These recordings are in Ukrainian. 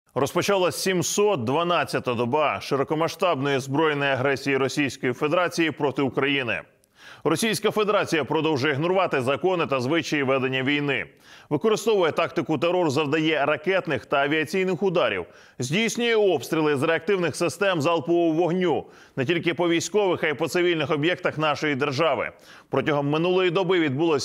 Розпочалась 712-та доба широкомасштабної збройної агресії Російської Федерації проти України. Російська Федерація продовжує ігнорувати закони та звичаї ведення війни. Використовує тактику терору, завдає ракетних та авіаційних ударів. Здійснює обстріли з реактивних систем залпового вогню. Не тільки по військових, а й по цивільних об'єктах нашої держави. Протягом минулої доби відбулося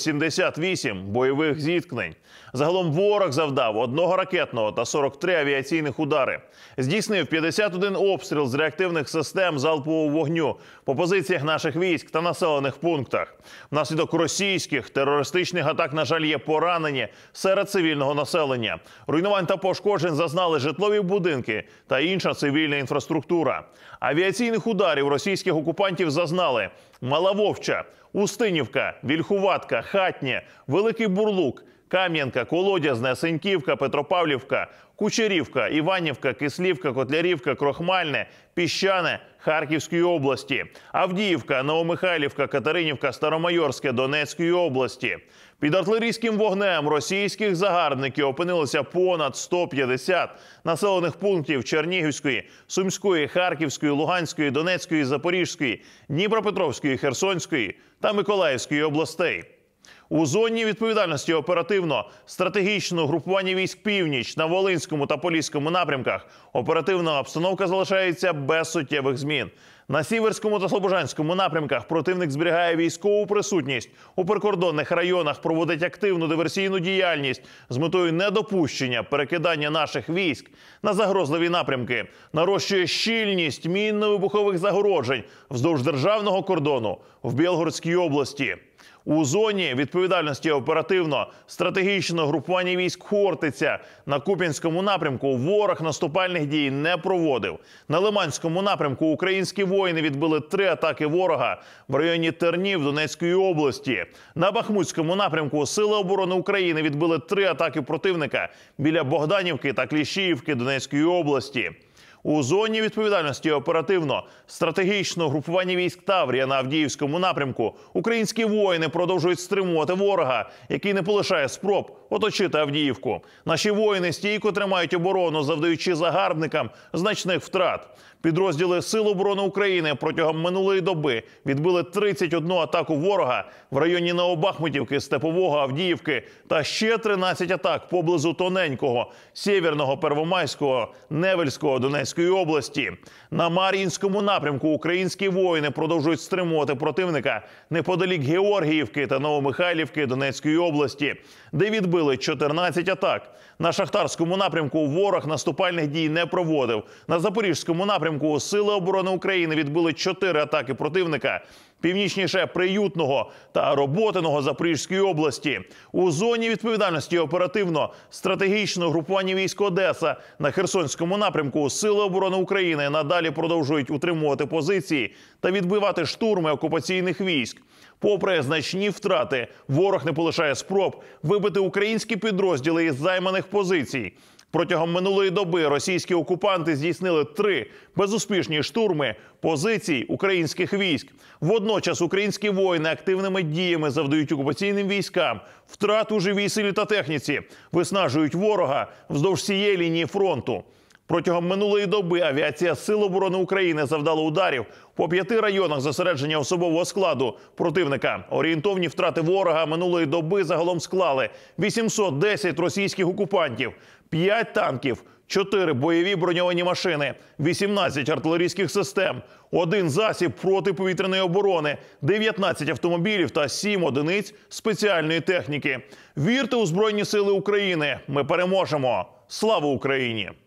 78 бойових зіткнень. Загалом ворог завдав 1 ракетного та 43 авіаційних удари. Здійснив 51 обстріл з реактивних систем залпового вогню по позиціях наших військ та населених пунктах. Внаслідок російських терористичних атак, на жаль, є поранені серед цивільного населення. Руйнувань та пошкоджень зазнали житлові будинки та інша цивільна інфраструктура. Авіаційних ударів російських окупантів зазнали Мала Вовча, Устинівка, Вільхуватка, Хатнє, Великий Бурлук, Кам'янка, Колодязне, Сеньківка, Петропавлівка, Кучерівка, Іванівка, Кислівка, Котлярівка, Крохмальне, Піщане Харківської області, Авдіївка, Новомихайлівка, Катеринівка, Старомайорське Донецької області. Під артилерійським вогнем російських загарбників опинилося понад 150 населених пунктів Чернігівської, Сумської, Харківської, Луганської, Донецької, Запорізької, Дніпропетровської, Херсонської та Миколаївської областей. У зоні відповідальності оперативно-стратегічного групування військ «Північ» на Волинському та Поліському напрямках оперативна обстановка залишається без суттєвих змін. На Сіверському та Слобожанському напрямках противник зберігає військову присутність. У прикордонних районах проводить активну диверсійну діяльність з метою недопущення перекидання наших військ на загрозливі напрямки. Нарощує щільність мінно-вибухових загороджень вздовж державного кордону в Білгородській області. У зоні відповідальності оперативно-стратегічного групування військ «Хортиця» на Куп'янському напрямку ворог наступальних дій не проводив. На Лиманському напрямку українські воїни відбили 3 атаки ворога в районі Тернів Донецької області. На Бахмутському напрямку Сили оборони України відбили 3 атаки противника біля Богданівки та Кліщіївки Донецької області. У зоні відповідальності оперативно-стратегічного групування військ «Таврія» на Авдіївському напрямку українські воїни продовжують стримувати ворога, який не полишає спроб оточити Авдіївку. Наші воїни стійко тримають оборону, завдаючи загарбникам значних втрат. Підрозділи Сил оборони України протягом минулої доби відбили 31 атаку ворога в районі Новобахмутівки, Степового, Авдіївки та ще 13 атак поблизу Тоненького, Сєвєрного, Первомайського, Невельського Донецької області. На Мар'їнському напрямку українські воїни продовжують стримувати противника неподалік Георгіївки та Новомихайлівки Донецької області, де відбили 14 атак. На Шахтарському напрямку ворог наступальних дій не проводив. На Запорізькому напрямку Сили оборони України відбили 4 атаки противника північніше Приютного та Роботиного Запорізької області. У зоні відповідальності оперативно-стратегічного групування військ «Одеса» на Херсонському напрямку Сили оборони України надалі продовжують утримувати позиції та відбивати штурми окупаційних військ. Попри значні втрати, ворог не полишає спроб вибити українські підрозділи із займаних позицій. Протягом минулої доби російські окупанти здійснили 3 безуспішні штурми позицій українських військ. Водночас українські воїни активними діями завдають окупаційним військам втрат у живій силі та техніці, виснажують ворога вздовж всієї лінії фронту. Протягом минулої доби авіація Сил оборони України завдала ударів по 5 районах зосередження особового складу противника. Орієнтовні втрати ворога минулої доби загалом склали 810 російських окупантів, 5 танків, 4 бойові броньовані машини, 18 артилерійських систем, 1 засіб протиповітряної оборони, 19 автомобілів та 7 одиниць спеціальної техніки. Вірте у Збройні Сили України! Ми переможемо! Слава Україні!